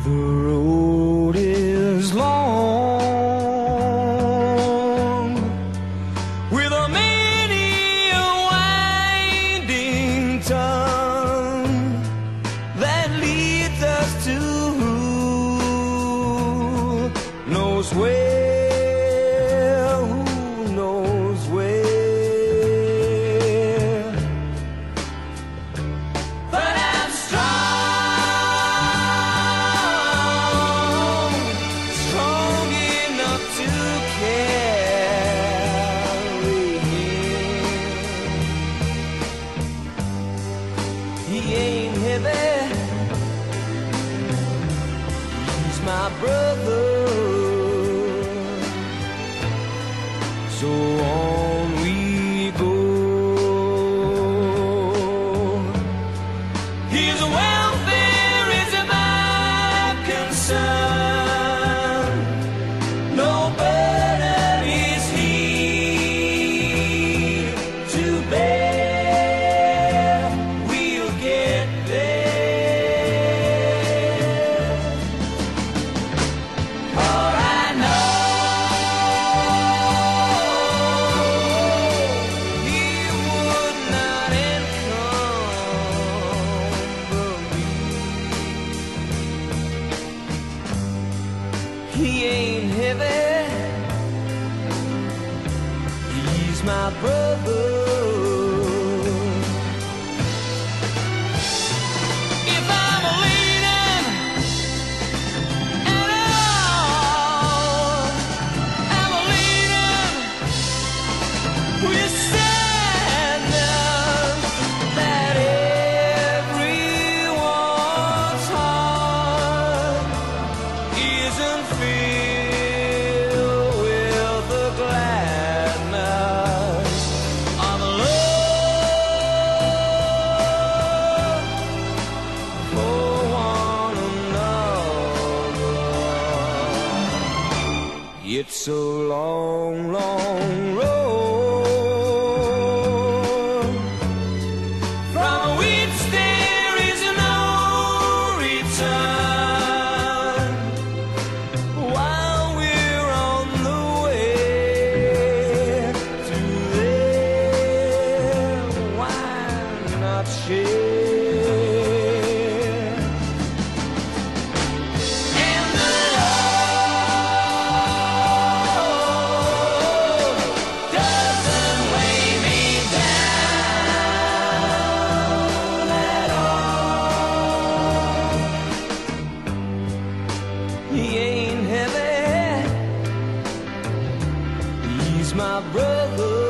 The road is long, with a many a winding tongue that leads us to who knows where, who knows where. But I'm strong, strong enough to carry him. He ain't heavy, he's my brother. So on we go. His welfare is my concern. No burden is he to bear. We'll get there. For I know he would not encumber me. He ain't heavy, he's my brother. If I'm leaning at all, I'm leaning with sadness that everyone's heart isn't filled with the gladness of love for one another. It's a long, long road from which there is no return. While we're on the way to there, why not share? And the road doesn't weigh me down at all. He ain't heavy, he's my brother.